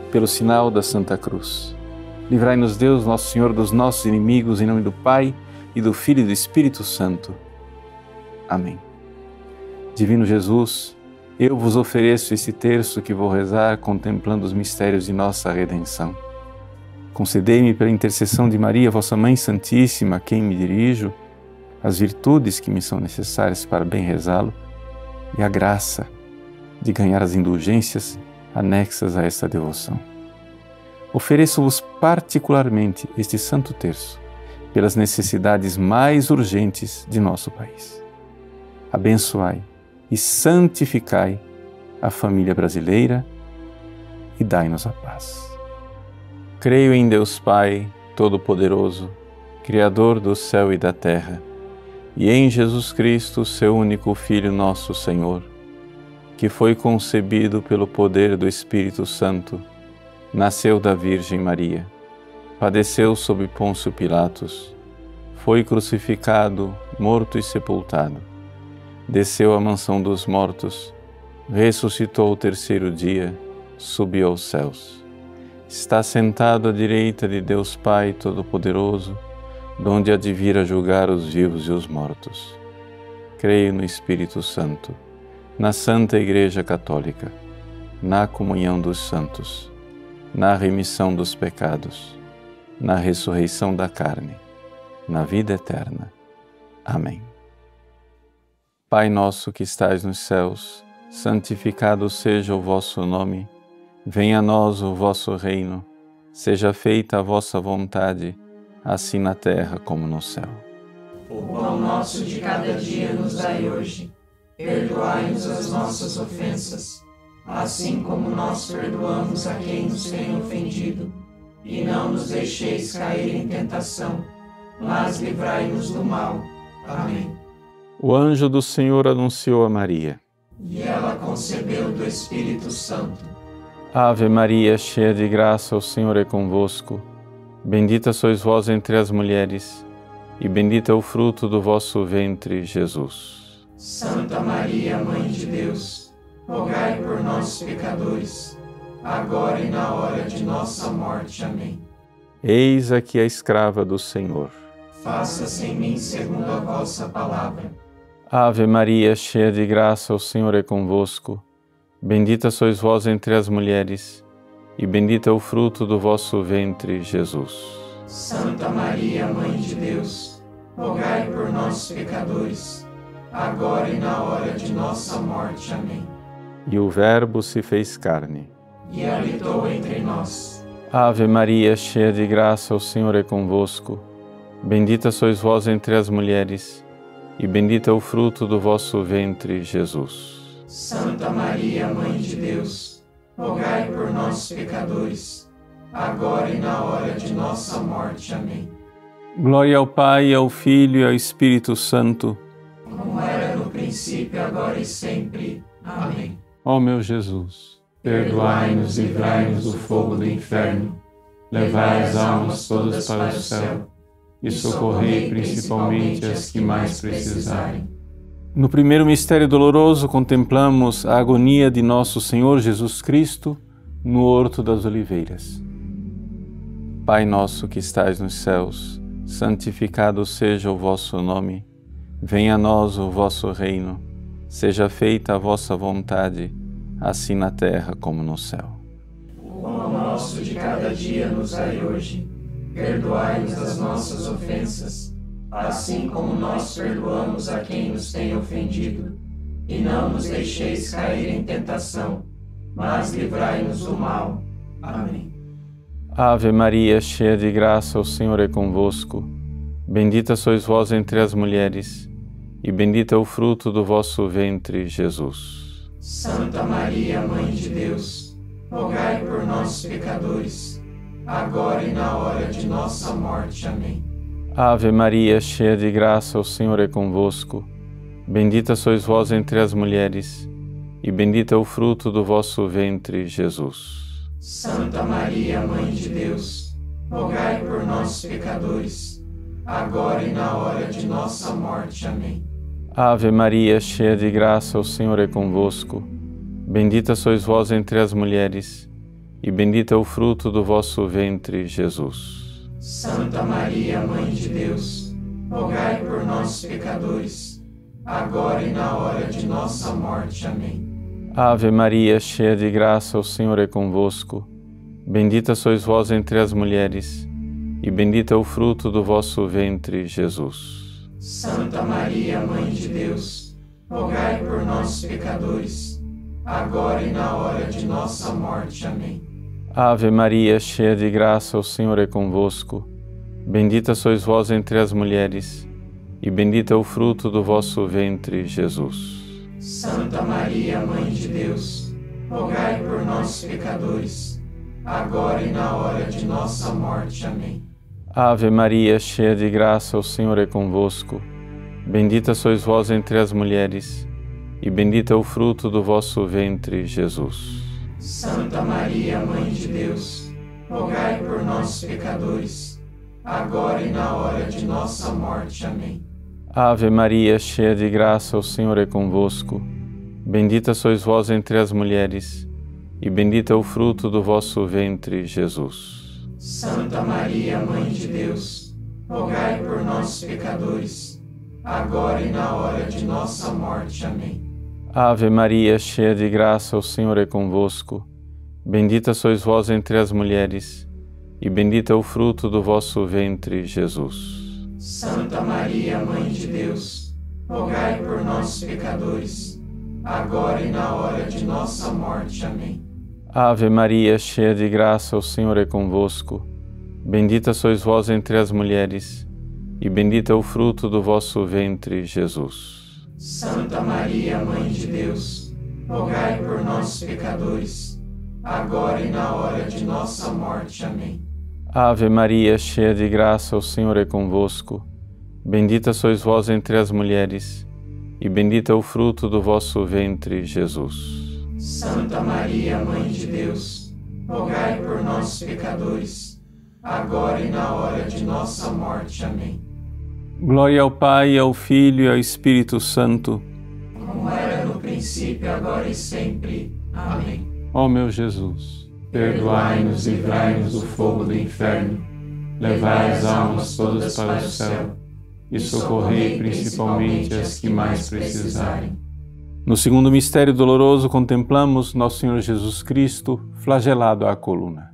pelo sinal da Santa Cruz. Livrai-nos Deus, nosso Senhor, dos nossos inimigos, em nome do Pai, e do Filho e do Espírito Santo. Amém. Divino Jesus, eu vos ofereço esse terço que vou rezar contemplando os mistérios de nossa redenção. Concedei-me, pela intercessão de Maria, vossa Mãe Santíssima, a quem me dirijo, as virtudes que me são necessárias para bem rezá-lo e a graça de ganhar as indulgências anexas a esta devoção. Ofereço-vos particularmente este Santo Terço pelas necessidades mais urgentes de nosso país. Abençoai e santificai a família brasileira e dai-nos a paz. Creio em Deus Pai Todo-Poderoso, Criador do céu e da terra, e em Jesus Cristo, seu único Filho, nosso Senhor, que foi concebido pelo poder do Espírito Santo, nasceu da Virgem Maria, padeceu sob Pôncio Pilatos, foi crucificado, morto e sepultado, desceu à mansão dos mortos, ressuscitou ao terceiro dia, subiu aos céus. Está sentado à direita de Deus Pai Todo-Poderoso, donde há de vir a julgar os vivos e os mortos. Creio no Espírito Santo, na Santa Igreja Católica, na comunhão dos santos, na remissão dos pecados, na ressurreição da carne, na vida eterna. Amém. Pai nosso que estais nos céus, santificado seja o vosso nome. Venha a nós o vosso reino, seja feita a vossa vontade, assim na terra como no céu. O pão nosso de cada dia nos dai hoje. Perdoai-nos as nossas ofensas, assim como nós perdoamos a quem nos tem ofendido. E não nos deixeis cair em tentação, mas livrai-nos do mal. Amém. O anjo do Senhor anunciou a Maria. E ela concebeu do Espírito Santo. Ave Maria, cheia de graça, o Senhor é convosco. Bendita sois vós entre as mulheres, e bendito é o fruto do vosso ventre, Jesus. Santa Maria, Mãe de Deus, rogai por nós, pecadores, agora e na hora de nossa morte. Amém. Eis aqui a escrava do Senhor. Faça-se em mim segundo a vossa palavra. Ave Maria, cheia de graça, o Senhor é convosco. Bendita sois vós entre as mulheres, e bendito é o fruto do vosso ventre, Jesus. Santa Maria, Mãe de Deus, rogai por nós, pecadores, agora e na hora de nossa morte. Amém. E o Verbo se fez carne e habitou entre nós. Ave Maria, cheia de graça, o Senhor é convosco. Bendita sois vós entre as mulheres, e bendito é o fruto do vosso ventre, Jesus. Santa Maria, Mãe de Deus, rogai por nós, pecadores, agora e na hora de nossa morte. Amém. Glória ao Pai, ao Filho e ao Espírito Santo, como era no princípio, agora e sempre. Amém. Ó meu Jesus, perdoai-nos e livrai-nos do fogo do inferno, levai as almas todas para o céu e socorrei principalmente as que mais precisarem. No primeiro mistério doloroso, contemplamos a agonia de nosso Senhor Jesus Cristo no Horto das Oliveiras. Pai nosso que estais nos céus, santificado seja o vosso nome. Venha a nós o vosso reino. Seja feita a vossa vontade, assim na terra como no céu. O pão nosso de cada dia nos dai hoje. Perdoai-nos as nossas ofensas, assim como nós perdoamos a quem nos tem ofendido. E não nos deixeis cair em tentação, mas livrai-nos do mal. Amém. Ave Maria, cheia de graça, o Senhor é convosco. Bendita sois vós entre as mulheres, e bendito é o fruto do vosso ventre, Jesus. Santa Maria, Mãe de Deus, rogai por nós, pecadores, agora e na hora de nossa morte. Amém. Ave Maria, cheia de graça, o Senhor é convosco. Bendita sois vós entre as mulheres, e bendito é o fruto do vosso ventre, Jesus. Santa Maria, Mãe de Deus, rogai por nós, pecadores, agora e na hora de nossa morte. Amém. Ave Maria, cheia de graça, o Senhor é convosco. Bendita sois vós entre as mulheres, e bendito é o fruto do vosso ventre, Jesus. Santa Maria, Mãe de Deus, rogai por nós, pecadores, agora e na hora de nossa morte. Amém. Ave Maria, cheia de graça, o Senhor é convosco. Bendita sois vós entre as mulheres, e bendito é o fruto do vosso ventre, Jesus. Santa Maria, Mãe de Deus, rogai por nós, pecadores, agora e na hora de nossa morte. Amém. Ave Maria, cheia de graça, o Senhor é convosco. Bendita sois vós entre as mulheres, e bendito é o fruto do vosso ventre, Jesus. Santa Maria, Mãe de Deus, rogai por nós, pecadores, agora e na hora de nossa morte. Amém. Ave Maria, cheia de graça, o Senhor é convosco. Bendita sois vós entre as mulheres, e bendito é o fruto do vosso ventre, Jesus. Santa Maria, Mãe de Deus, rogai por nós, pecadores, agora e na hora de nossa morte. Amém. Ave Maria, cheia de graça, o Senhor é convosco. Bendita sois vós entre as mulheres, e bendito é o fruto do vosso ventre, Jesus. Santa Maria, Mãe de Deus, rogai por nós, pecadores, agora e na hora de nossa morte. Amém. Ave Maria, cheia de graça, o Senhor é convosco. Bendita sois vós entre as mulheres, e bendito é o fruto do vosso ventre, Jesus. Santa Maria, Mãe de Deus, rogai por nós, pecadores, agora e na hora de nossa morte. Amém. Ave Maria, cheia de graça, o Senhor é convosco. Bendita sois vós entre as mulheres, e bendito é o fruto do vosso ventre, Jesus. Santa Maria, Mãe de Deus, rogai por nós, pecadores, agora e na hora de nossa morte. Amém. Ave Maria, cheia de graça, o Senhor é convosco. Bendita sois vós entre as mulheres, e bendito é o fruto do vosso ventre, Jesus. Santa Maria, Mãe de Deus, rogai por nós, pecadores, agora e na hora de nossa morte. Amém. Glória ao Pai, ao Filho e ao Espírito Santo, como era no princípio, agora e sempre. Amém. Ó meu Jesus, perdoai-nos e livrai-nos do fogo do inferno, levai as almas todas para o céu e socorrei principalmente as que mais precisarem. No segundo mistério doloroso, contemplamos Nosso Senhor Jesus Cristo flagelado à coluna.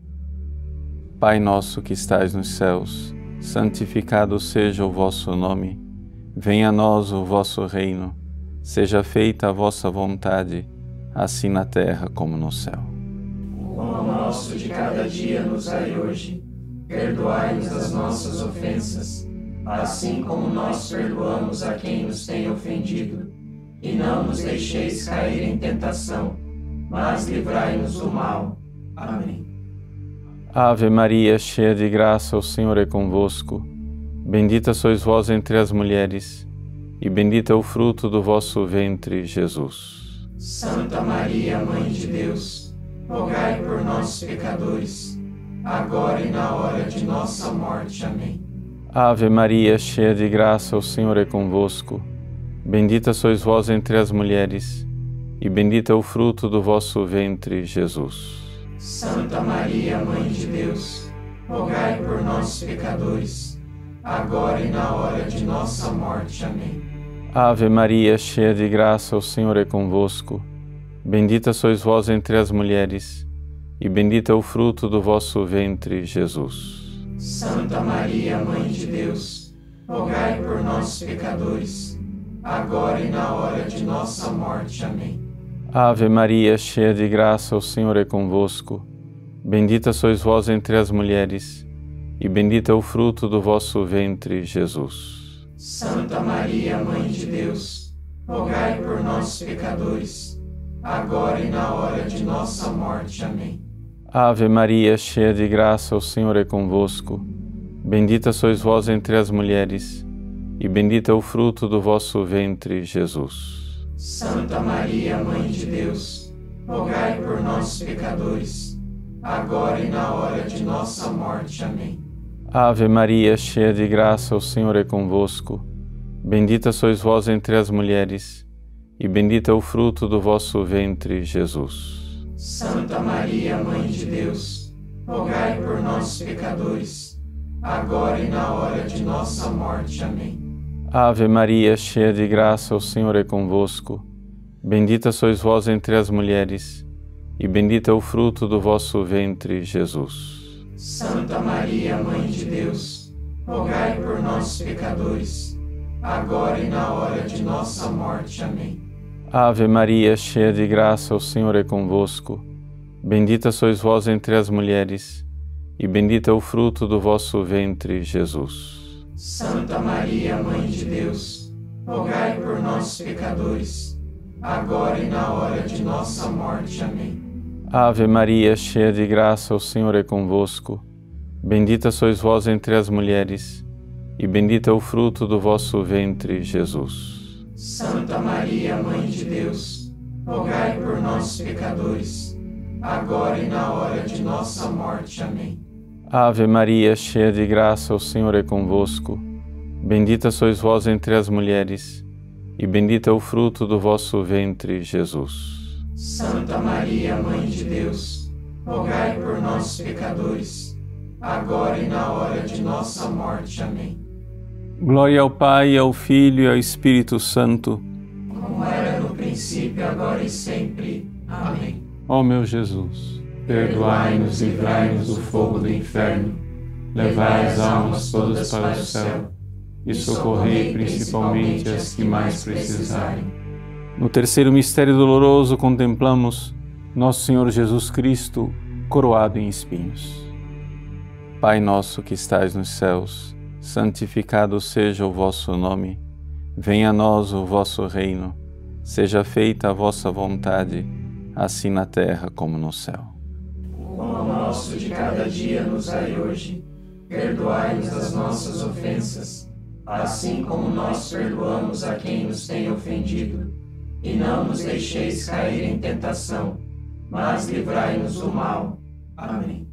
Pai nosso que estais nos céus, santificado seja o vosso nome. Venha a nós o vosso reino. Seja feita a vossa vontade, assim na terra como no céu. O pão nosso de cada dia nos dai hoje. Perdoai-nos as nossas ofensas, assim como nós perdoamos a quem nos tem ofendido. E não nos deixeis cair em tentação, mas livrai-nos do mal. Amém. Ave Maria, cheia de graça, o Senhor é convosco. Bendita sois vós entre as mulheres, e bendito é o fruto do vosso ventre, Jesus. Santa Maria, Mãe de Deus, rogai por nós, pecadores, agora e na hora de nossa morte. Amém. Ave Maria, cheia de graça, o Senhor é convosco. Bendita sois vós entre as mulheres, e bendito é o fruto do vosso ventre, Jesus. Santa Maria, Mãe de Deus, rogai por nós, pecadores, agora e na hora de nossa morte. Amém. Ave Maria, cheia de graça, o Senhor é convosco. Bendita sois vós entre as mulheres, e bendito é o fruto do vosso ventre, Jesus. Santa Maria, Mãe de Deus, rogai por nós, pecadores, agora e na hora de nossa morte. Amém. Ave Maria, cheia de graça, o Senhor é convosco. Bendita sois vós entre as mulheres, e bendito é o fruto do vosso ventre, Jesus. Santa Maria, Mãe de Deus, rogai por nós, pecadores, agora e na hora de nossa morte. Amém. Ave Maria, cheia de graça, o Senhor é convosco. Bendita sois vós entre as mulheres, e bendito é o fruto do vosso ventre, Jesus. Santa Maria, Mãe de Deus, rogai por nós, pecadores, agora e na hora de nossa morte. Amém. Ave Maria, cheia de graça, o Senhor é convosco. Bendita sois vós entre as mulheres, e bendito é o fruto do vosso ventre, Jesus. Santa Maria, Mãe de Deus, rogai por nós, pecadores, agora e na hora de nossa morte. Amém. Ave Maria, cheia de graça, o Senhor é convosco. Bendita sois vós entre as mulheres, e bendito é o fruto do vosso ventre, Jesus. Santa Maria, Mãe de Deus, rogai por nós, pecadores, agora e na hora de nossa morte. Amém. Ave Maria, cheia de graça, o Senhor é convosco. Bendita sois vós entre as mulheres, e bendito é o fruto do vosso ventre, Jesus. Santa Maria, Mãe de Deus, rogai por nós, pecadores, agora e na hora de nossa morte. Amém. Ave Maria, cheia de graça, o Senhor é convosco. Bendita sois vós entre as mulheres, e bendito é o fruto do vosso ventre, Jesus. Santa Maria, Mãe de Deus, rogai por nós, pecadores, agora e na hora de nossa morte. Amém. Ave Maria, cheia de graça, o Senhor é convosco. Bendita sois vós entre as mulheres, e bendito é o fruto do vosso ventre, Jesus. Santa Maria, Mãe de Deus, rogai por nós, pecadores, agora e na hora de nossa morte. Amém. Glória ao Pai, ao Filho e ao Espírito Santo, como era no princípio, agora e sempre. Amém. Ó meu Jesus, perdoai-nos e livrai-nos do fogo do inferno, levai as almas todas para o céu e socorrei principalmente as que mais precisarem. No terceiro mistério doloroso contemplamos Nosso Senhor Jesus Cristo coroado em espinhos. Pai nosso que estais nos céus, santificado seja o vosso nome. Venha a nós o vosso reino. Seja feita a vossa vontade, assim na terra como no céu. O pão nosso de cada dia nos dai hoje. Perdoai-nos as nossas ofensas, assim como nós perdoamos a quem nos tem ofendido. E não nos deixeis cair em tentação, mas livrai-nos do mal. Amém.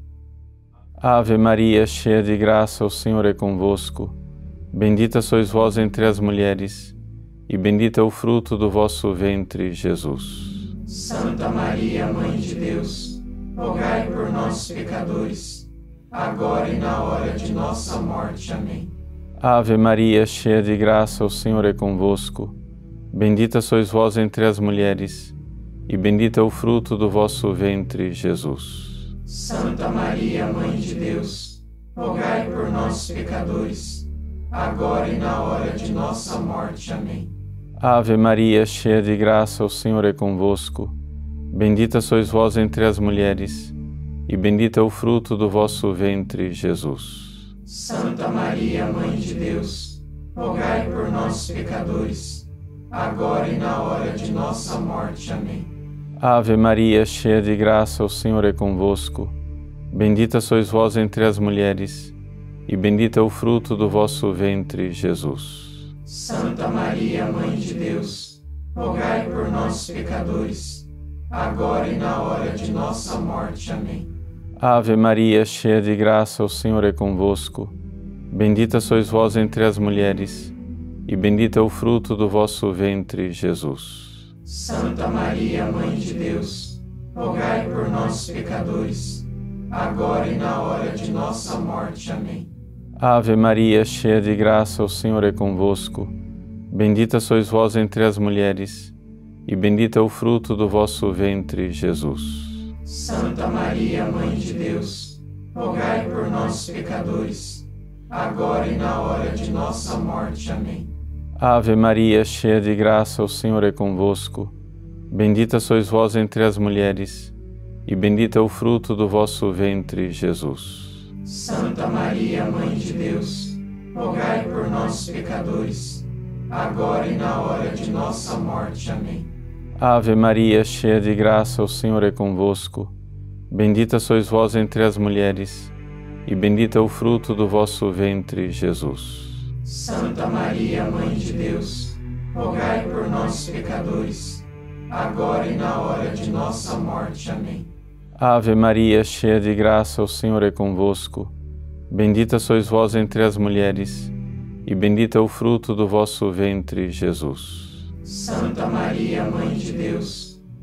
Ave Maria, cheia de graça, o Senhor é convosco. Bendita sois vós entre as mulheres, e bendito é o fruto do vosso ventre, Jesus. Santa Maria, Mãe de Deus, rogai por nós, pecadores, agora e na hora de nossa morte. Amém. Ave Maria, cheia de graça, o Senhor é convosco. Bendita sois vós entre as mulheres, e bendito é o fruto do vosso ventre, Jesus. Santa Maria, Mãe de Deus, rogai por nós, pecadores, agora e na hora de nossa morte. Amém. Ave Maria, cheia de graça, o Senhor é convosco. Bendita sois vós entre as mulheres, e bendito é o fruto do vosso ventre, Jesus. Santa Maria, Mãe de Deus, rogai por nós, pecadores, agora e na hora de nossa morte. Amém. Ave Maria, cheia de graça, o Senhor é convosco. Bendita sois vós entre as mulheres, e bendito é o fruto do vosso ventre, Jesus. Santa Maria, Mãe de Deus, rogai por nós, pecadores, agora e na hora de nossa morte. Amém. Ave Maria, cheia de graça, o Senhor é convosco. Bendita sois vós entre as mulheres, e bendito é o fruto do vosso ventre, Jesus. Santa Maria, Mãe de Deus, rogai por nós, pecadores, agora e na hora de nossa morte. Amém. Ave Maria, cheia de graça, o Senhor é convosco. Bendita sois vós entre as mulheres, e bendito é o fruto do vosso ventre, Jesus. Santa Maria, Mãe de Deus, rogai por nós, pecadores, agora e na hora de nossa morte. Amém. Ave Maria, cheia de graça, o Senhor é convosco. Bendita sois vós entre as mulheres, e bendito é o fruto do vosso ventre, Jesus. Santa Maria, Mãe de Deus, rogai por nós, pecadores, agora e na hora de nossa morte. Amém. Ave Maria, cheia de graça, o Senhor é convosco. Bendita sois vós entre as mulheres, e bendito é o fruto do vosso ventre, Jesus. Santa Maria, Mãe de Deus, rogai por nós, pecadores, agora e na hora de nossa morte. Amém. Ave Maria, cheia de graça, o Senhor é convosco. Bendita sois vós entre as mulheres, e bendito é o fruto do vosso ventre, Jesus. Santa Maria, Mãe de Deus,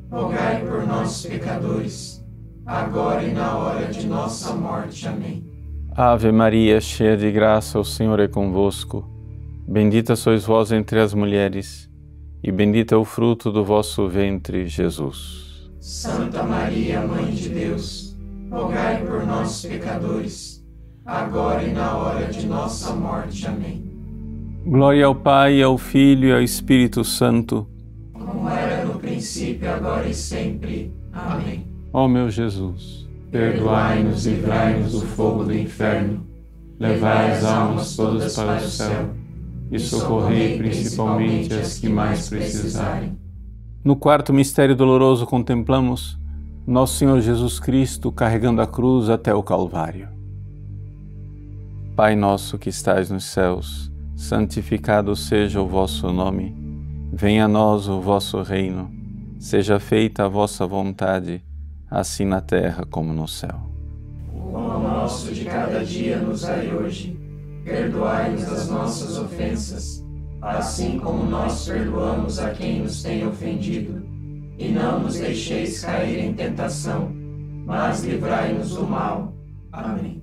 rogai por nós, pecadores, agora e na hora de nossa morte. Amém. Ave Maria, cheia de graça, o Senhor é convosco. Bendita sois vós entre as mulheres, e bendito é o fruto do vosso ventre, Jesus. Santa Maria, Mãe de Deus, rogai por nós, pecadores, agora e na hora de nossa morte. Amém. Glória ao Pai, ao Filho e ao Espírito Santo, como era no princípio, agora e sempre. Amém. Ó meu Jesus, perdoai-nos e livrai-nos do fogo do inferno, levai as almas todas para o céu e socorrei principalmente as que mais precisarem. No quarto mistério doloroso contemplamos Nosso Senhor Jesus Cristo carregando a cruz até o Calvário. Pai nosso que estais nos céus, santificado seja o vosso nome. Venha a nós o vosso reino. Seja feita a vossa vontade, assim na terra como no céu. O pão nosso de cada dia nos dai hoje. Perdoai-nos as nossas ofensas, assim como nós perdoamos a quem nos tem ofendido. E não nos deixeis cair em tentação, mas livrai-nos do mal. Amém.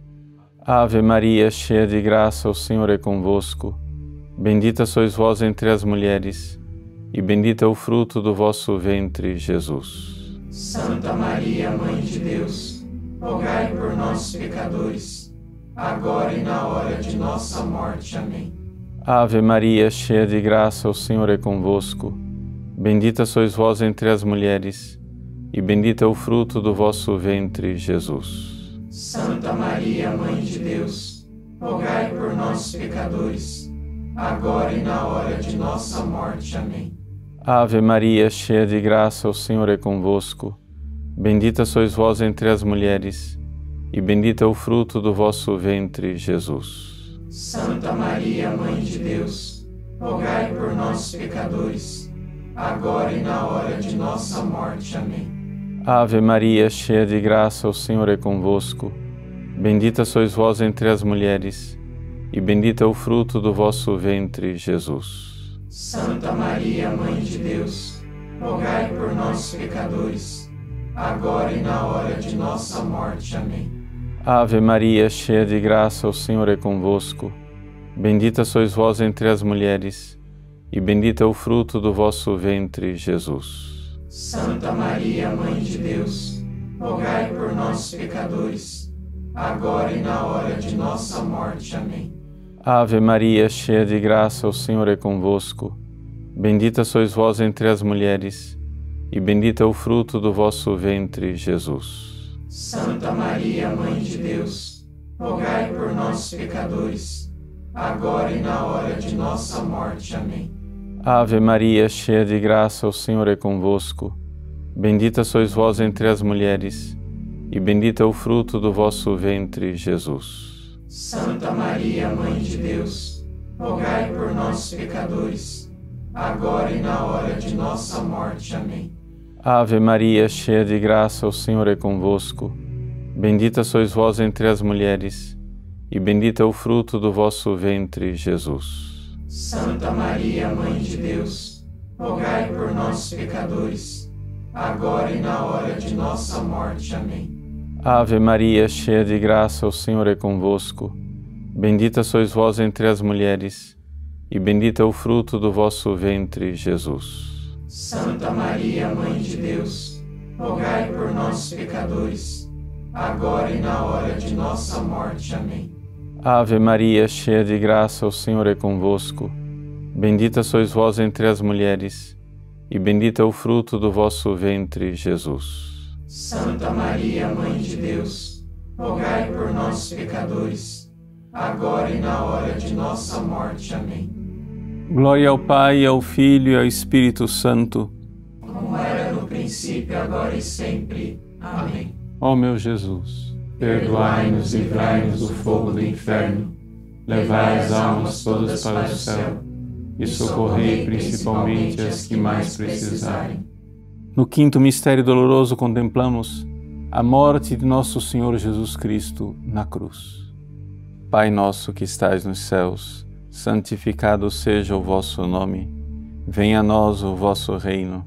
Ave Maria, cheia de graça, o Senhor é convosco. Bendita sois vós entre as mulheres, e bendito é o fruto do vosso ventre, Jesus. Santa Maria, Mãe de Deus, rogai por nós, pecadores, agora e na hora de nossa morte. Amém. Ave Maria, cheia de graça, o Senhor é convosco. Bendita sois vós entre as mulheres, e bendito é o fruto do vosso ventre, Jesus. Santa Maria, Mãe de Deus, rogai por nós, pecadores, agora e na hora de nossa morte. Amém. Ave Maria, cheia de graça, o Senhor é convosco. Bendita sois vós entre as mulheres, e bendito é o fruto do vosso ventre, Jesus. Santa Maria, Mãe de Deus, rogai por nós, pecadores, agora e na hora de nossa morte. Amém. Ave Maria, cheia de graça, o Senhor é convosco. Bendita sois vós entre as mulheres, e bendito é o fruto do vosso ventre, Jesus. Santa Maria, Mãe de Deus, rogai por nós, pecadores, agora e na hora de nossa morte. Amém. Ave Maria, cheia de graça, o Senhor é convosco. Bendita sois vós entre as mulheres, e bendito é o fruto do vosso ventre, Jesus. Santa Maria, Mãe de Deus, rogai por nós, pecadores, agora e na hora de nossa morte. Amém. Ave Maria, cheia de graça, o Senhor é convosco. Bendita sois vós entre as mulheres, e bendito é o fruto do vosso ventre, Jesus. Santa Maria, Mãe de Deus, rogai por nós, pecadores, agora e na hora de nossa morte. Amém. Ave Maria, cheia de graça, o Senhor é convosco. Bendita sois vós entre as mulheres, e bendito é o fruto do vosso ventre, Jesus. Santa Maria, Mãe de Deus, rogai por nós, pecadores, agora e na hora de nossa morte. Amém. Ave Maria, cheia de graça, o Senhor é convosco. Bendita sois vós entre as mulheres, e bendito é o fruto do vosso ventre, Jesus. Santa Maria, Mãe de Deus, rogai por nós, pecadores, agora e na hora de nossa morte. Amém. Ave Maria, cheia de graça, o Senhor é convosco. Bendita sois vós entre as mulheres, e bendito é o fruto do vosso ventre, Jesus. Santa Maria, Mãe de Deus, rogai por nós, pecadores, agora e na hora de nossa morte. Amém. Ave Maria, cheia de graça, o Senhor é convosco. Bendita sois vós entre as mulheres, e bendito é o fruto do vosso ventre, Jesus. Santa Maria, Mãe de Deus, rogai por nós, pecadores, agora e na hora de nossa morte. Amém. Glória ao Pai, ao Filho e ao Espírito Santo, como era no princípio, agora e sempre. Amém. Ó meu Jesus, perdoai-nos e livrai-nos do fogo do inferno, levai as almas todas para o céu e socorrei principalmente as que mais precisarem. No quinto mistério doloroso contemplamos a morte de nosso Senhor Jesus Cristo na cruz. Pai nosso que estais nos céus, santificado seja o vosso nome. Venha a nós o vosso reino.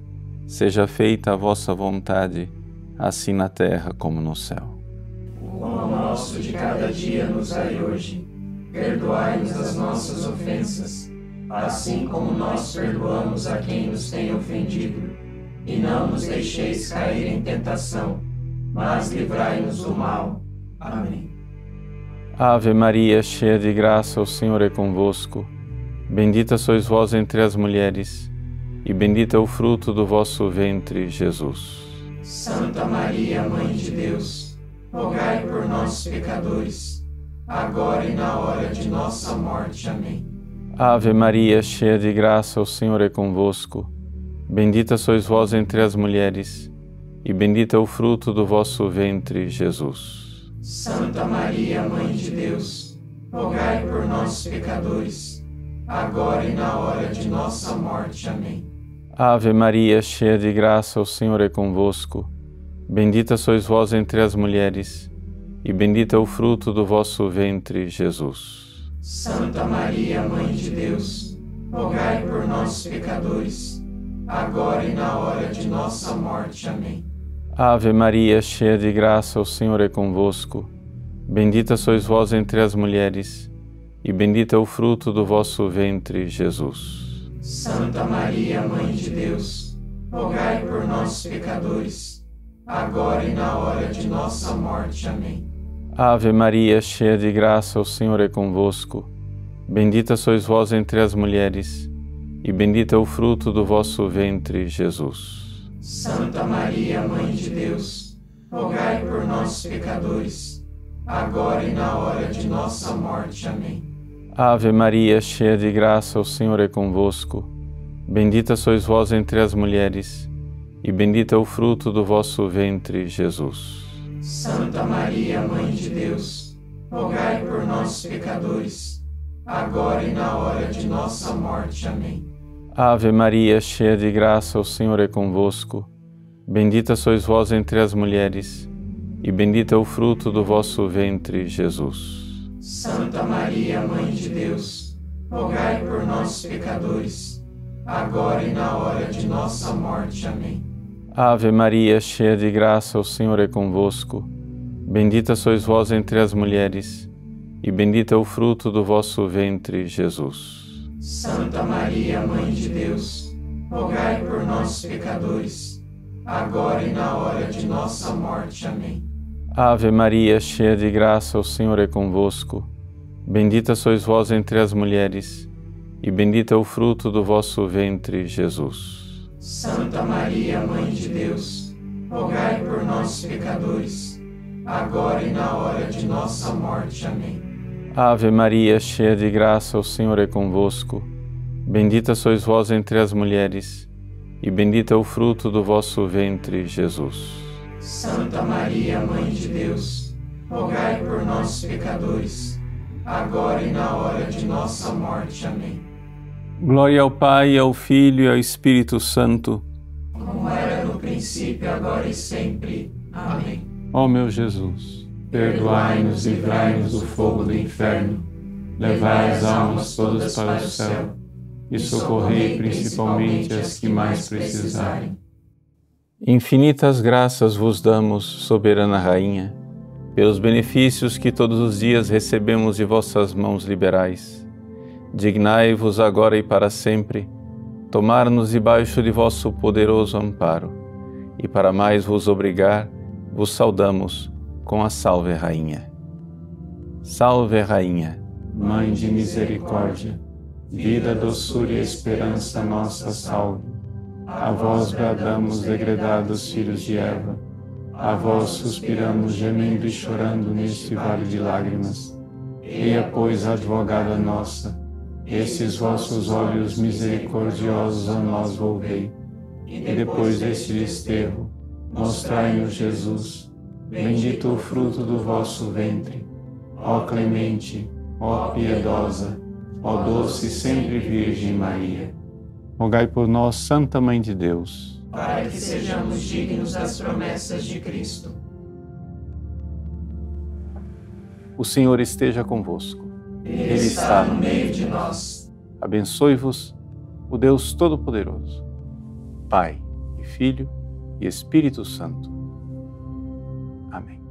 Seja feita a vossa vontade, assim na terra como no céu. O pão nosso de cada dia nos dai hoje. Perdoai-nos as nossas ofensas, assim como nós perdoamos a quem nos tem ofendido. E não nos deixeis cair em tentação, mas livrai-nos do mal. Amém. Ave Maria, cheia de graça, o Senhor é convosco. Bendita sois vós entre as mulheres, e bendito é o fruto do vosso ventre, Jesus. Santa Maria, Mãe de Deus, rogai por nós, pecadores, agora e na hora de nossa morte. Amém. Ave Maria, cheia de graça, o Senhor é convosco. Bendita sois vós entre as mulheres, e bendito é o fruto do vosso ventre, Jesus. Santa Maria, Mãe de Deus, rogai por nós, pecadores, agora e na hora de nossa morte. Amém. Ave Maria, cheia de graça, o Senhor é convosco. Bendita sois vós entre as mulheres, e bendito é o fruto do vosso ventre, Jesus. Santa Maria, Mãe de Deus, rogai por nós, pecadores, agora e na hora de nossa morte. Amém. Ave Maria, cheia de graça, o Senhor é convosco. Bendita sois vós entre as mulheres, e bendito é o fruto do vosso ventre, Jesus. Santa Maria, Mãe de Deus, rogai por nós, pecadores, agora e na hora de nossa morte. Amém. Ave Maria, cheia de graça, o Senhor é convosco. Bendita sois vós entre as mulheres, e bendito é o fruto do vosso ventre, Jesus. Santa Maria, Mãe de Deus, rogai por nós, pecadores, agora e na hora de nossa morte. Amém. Ave Maria, cheia de graça, o Senhor é convosco. Bendita sois vós entre as mulheres, e bendito é o fruto do vosso ventre, Jesus. Santa Maria, Mãe de Deus, rogai por nós, pecadores, agora e na hora de nossa morte. Amém. Ave Maria, cheia de graça, o Senhor é convosco. Bendita sois vós entre as mulheres, e bendito é o fruto do vosso ventre, Jesus. Santa Maria, Mãe de Deus, rogai por nós, pecadores, agora e na hora de nossa morte. Amém. Ave Maria, cheia de graça, o Senhor é convosco. Bendita sois vós entre as mulheres, e bendito é o fruto do vosso ventre, Jesus. Santa Maria, Mãe de Deus, rogai por nós, pecadores, agora e na hora de nossa morte. Amém. Ave Maria, cheia de graça, o Senhor é convosco. Bendita sois vós entre as mulheres, e bendito é o fruto do vosso ventre, Jesus. Santa Maria, Mãe de Deus, rogai por nós, pecadores, agora e na hora de nossa morte. Amém. Ave Maria, cheia de graça, o Senhor é convosco. Bendita sois vós entre as mulheres, e bendito é o fruto do vosso ventre, Jesus. Santa Maria, Mãe de Deus, rogai por nós, pecadores, agora e na hora de nossa morte. Amém. Glória ao Pai, ao Filho e ao Espírito Santo, como era no princípio, agora e sempre. Amém. Ó meu Jesus, perdoai-nos e livrai-nos do fogo do inferno, levai as almas todas para o céu, e socorrei principalmente as que mais precisarem. Infinitas graças vos damos, soberana Rainha, pelos benefícios que todos os dias recebemos de vossas mãos liberais. Dignai-vos agora e para sempre tomar-nos debaixo de vosso poderoso amparo, e para mais vos obrigar, vos saudamos com a Salve Rainha. Salve Rainha, Mãe de misericórdia, vida, doçura e esperança nossa, salve. A vós bradamos, degredados filhos de Eva, a vós suspiramos, gemendo e chorando neste vale de lágrimas. Eia, pois, advogada nossa, esses vossos olhos misericordiosos a nós volvei, e depois deste desterro, mostrai-nos Jesus, bendito o fruto do vosso ventre. Ó clemente, ó piedosa, ó doce sempre Virgem Maria. rogai por nós, Santa Mãe de Deus, para que sejamos dignos das promessas de Cristo. O Senhor esteja convosco. Ele está no meio de nós. Abençoe-vos o Deus Todo-Poderoso, Pai e Filho e Espírito Santo. Amém.